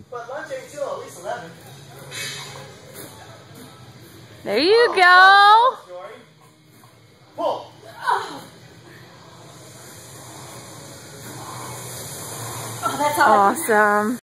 But lunch ain't till at least 11. There you go. Pull. Oh, that's hard. Awesome.